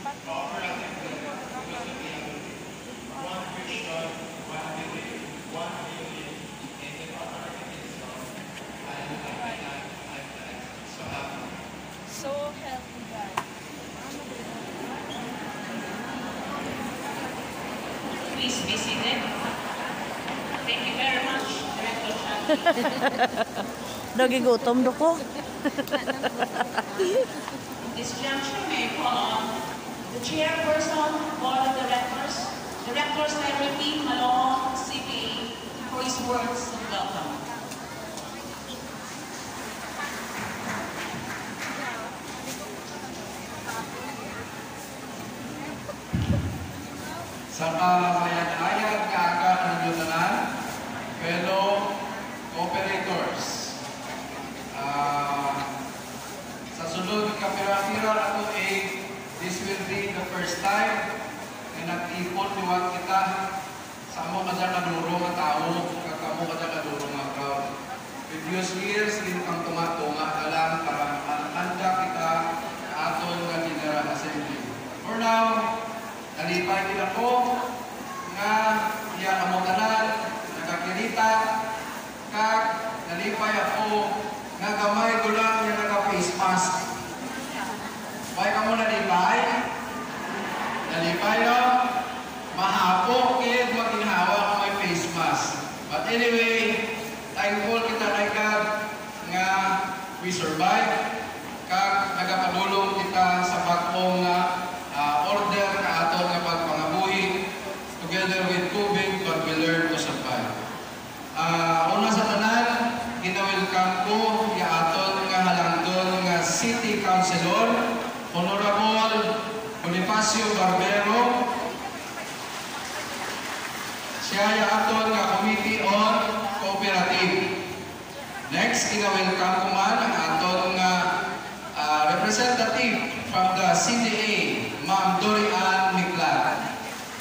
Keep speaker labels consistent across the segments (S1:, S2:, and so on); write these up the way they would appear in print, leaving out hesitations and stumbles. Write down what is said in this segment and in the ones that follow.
S1: So healthy, guys.
S2: Please be seated. Thank you very much, Director Shah.
S1: Dagi gutom do ko.
S2: This juncture may call on the Chairperson, Board of Directors, Director Secretary Malong CPA for his words of welcome.
S3: Sa kamayan-ayan nga agad ng Yunanan, fellow cooperators. Sa sunod ng kapira-pira na ito this will be the first time na nag-ipon liwat kita sa amo kada kadurong nga tao, kakamo kada kadurong nga crowd. Previous years, din kang tunga-tunga na lang para handa kita sa aton nga General Assembly. For now, nalipay din ako nga iya kamotanan, nagkakirita, kag nalipay ako nga gamay ko lang yung naka-face mask. Why ka mo nalipay? Nalipay lang, mahapo, kaya maginhawa ka may face mask. But anyway, thankful kita kay God nga we survive, kag nagapadulong kita sa bagong order na ato nga pagpangabuhi together with COVID, but we learn to survive. Una sa tanan, ginawelcome ko ya aton nga halangdon nga City Councilor, Honorable Bonifacio Barbero. Siya ya aton nga Committee on Cooperative. Next, ginawelcome ko man ang aton nga representative from the CDA, Ma'am Dorian Miklat.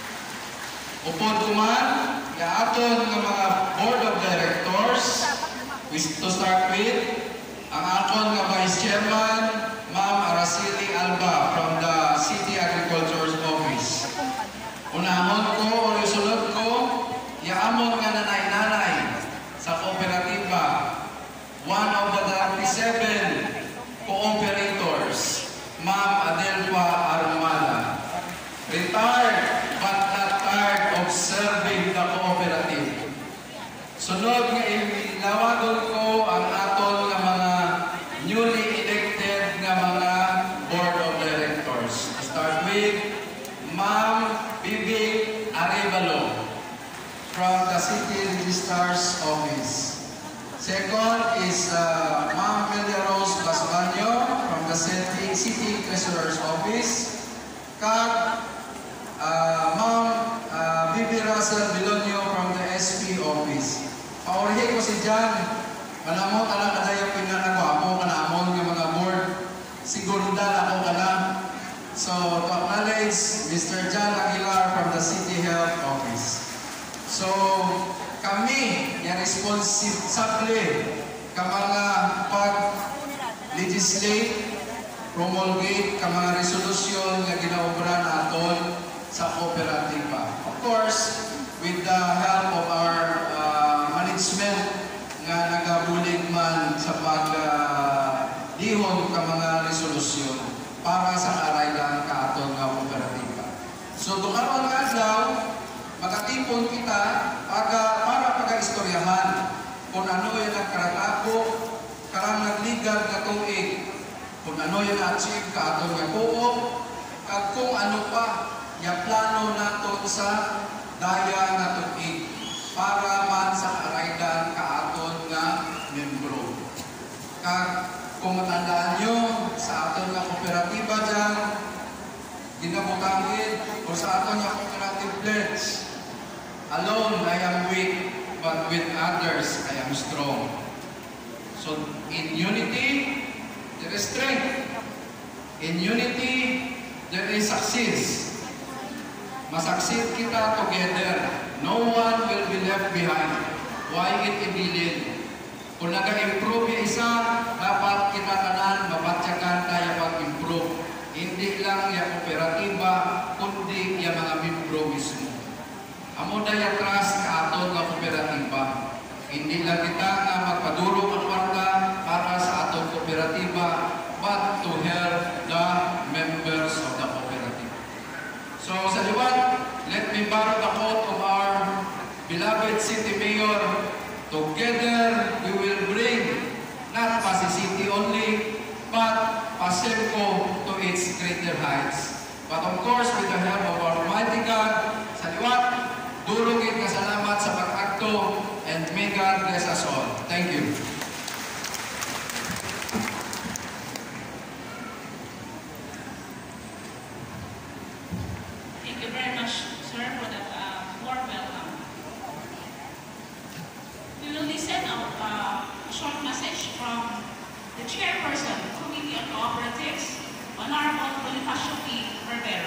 S3: Upod kuman, ya aton nga mga Board of Directors, to start with, ang aton nga Vice Chairman, Ma'am Araceli Alba from the City Agriculture's Office. Unahon ko o isulod ko, ya amon nga nanay-nanay sa kooperatiba, one of the 37 cooperators, Ma'am Adelpa Armada. Retired but not tired of serving the cooperative. Sunod nga ilawagon ko ang aton nga mga newly elected nga mga Board of Directors. To start with, Ma'am Bibi Arevalo from the City Registrar's Office. Second is Ma'am Melia Rose Basbanyo from the City Treasurer's Office. Kag Ma'am Bibi Russell Bilonio from the SP Office. Paurihin ko si John, manamot alam ka na yung pinanagwapo ka na amon ng mga board. Sigurda ako ka na. So, to acknowledge Mr. John Aguilar from the City Health Office. So, kami yung responsibly ka mga pag-legislate, promulgate ka mga resolusyon na ginaobra natin sa kooperatiba. Of course, with the help of our management nga nagabulig man sa pag-dihon ka mga resolusyon para sa karaylan ka aton nga kooperatiba. So, dukaron nga adlaw, makatipon kita para pag-istoryahan kung ano yung nagkaratako, karang nagligad na tuig, kung ano yung na-achieve ka aton nga buo, at kung ano pa yung plano nato sa daya na tuig para man sa karaydan ka aton nga membro. Kung matandaan nyo, sa aton nga kooperatiba dyan, ginabutangin, o sa aton nga cooperative pledge, alone I am weak, but with others I am strong. So, in unity, there is strength. In unity, there is success. Masaksid kita together. No one will be left behind. Why it ibilin? Kung nag-improve yung isa, dapat kita kanan, mapatyakan tayo pag-improve. hindi lang yung kooperatiba, kundi yung mga membro mismo. Amo daya trust ka aton nga kooperatiba. Hindi lang kita nga magpaduro ng kwarta para sa aton kooperatiba, but to help the members of the cooperative. So sa liwat, let me borrow the quote of our beloved City Mayor. Together we will bring not Pasig City only, but Pasemco to its greater heights. But of course, with the help of our Almighty God, sa liwat, durugin kasalamat sa pag-akto, and may God bless us all. Thank you.
S2: Thank you very much, sir, for that warm welcome. We will listen a short message from the chairperson, Committee on Cooperatives, Honorable Bonifacio P. Rivero.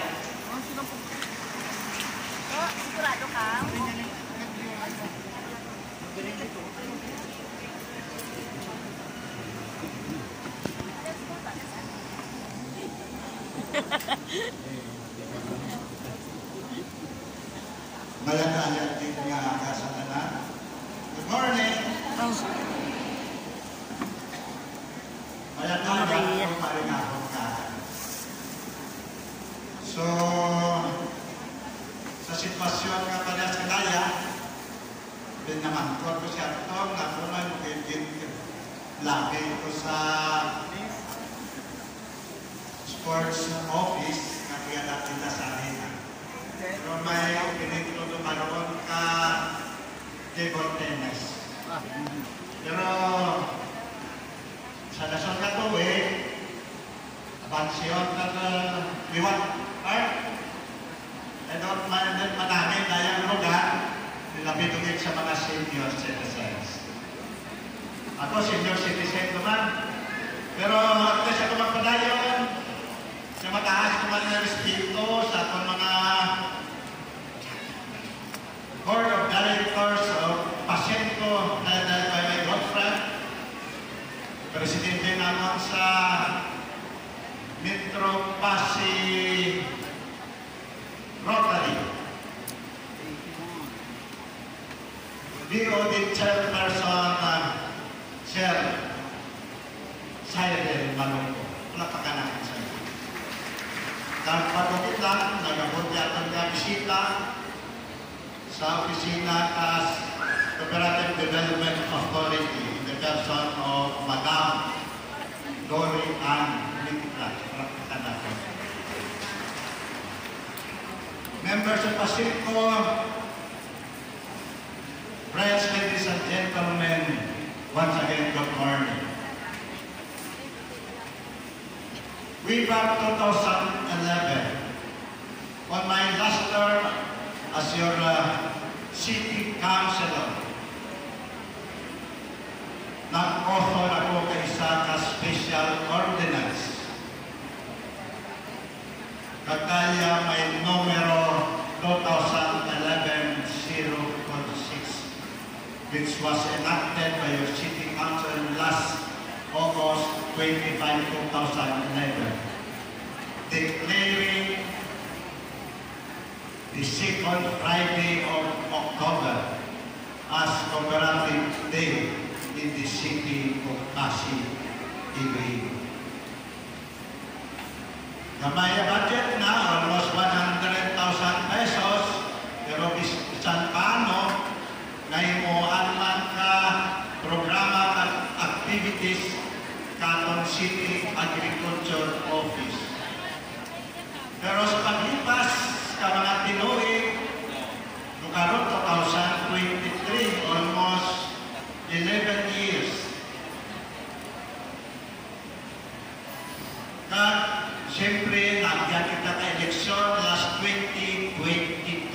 S1: Sigurado ka?
S4: Malatayag din nga kasalanan. Good morning! Malatayag po pa rin ako ka. So, sa sitwasyon nga pala sa kaya, pinamangkot ko siya ito, nakunan lagi ko sa sports office na kaya natin nasahin. Pero may pinito dumaroon ka table tennis. Pero sa nasong katuwi, abansyon na liwat art. E doon manamit na yung lugar, nilapitugin sa mga senior citizens. Ako senior citizen naman. Pero ako siya kumagpadayon, sa mataas naman na respeto sa akong mga Board of Directors of Pasemco na dahil by my good friend, Presidente naman sa Metro Pasig Rotary, DOD Chairperson Sir Cyril Malongo. Palakpakan natin sa iyo. Pagpatuloy lang, nagabot yatang na bisita sa opisina as Cooperative Development Authority in the person of Madam Dory Ann Mikla. Palakpakan natin. Members of Pasemco, friends, ladies and gentlemen, once again, good morning. Way back 2011, on my last term as your city councilor, nag-author ako kay isa ka special ordinance. Kagaya may numero 2011-046, which was enacted by your city council last August 25, 2011, declaring the second Friday of October as Cooperative Day in the city of Pasig, Iloilo. Gamay budget na, almost 100,000 pesos, pero bisan paano, naimuan man ka programa at activities Canton City Agriculture Office. Pero sa paglipas ka mga tinuig, karon 2023, almost 11 years. Siyempre, nagyan kita ka eleksyon last 2022.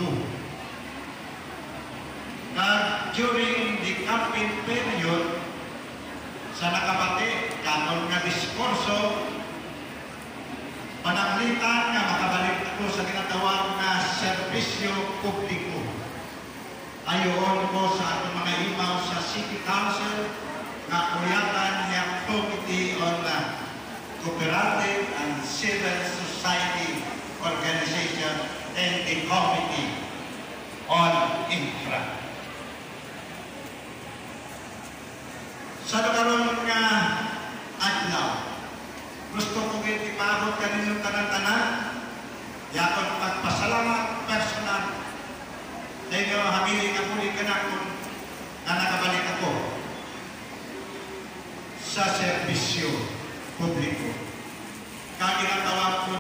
S4: During the campaign period, sa nakabati, kanon nga diskurso, panaglitan nga makabalik ako sa tinatawag na serbisyo publiko. Ayoon ko sa atong mga imaw sa City Council nga kuyatan niya Committee on Cooperative and Civil Society Organization and the Committee on Infra. Sa nakaroon nga adlaw, gusto kong ipabot kaninyo tanan-tanan, yakon magpasalamat personal sa inyo habiling ang muli ka na kung na nakabalik ako sa serbisyo publiko. Kaginatawag ko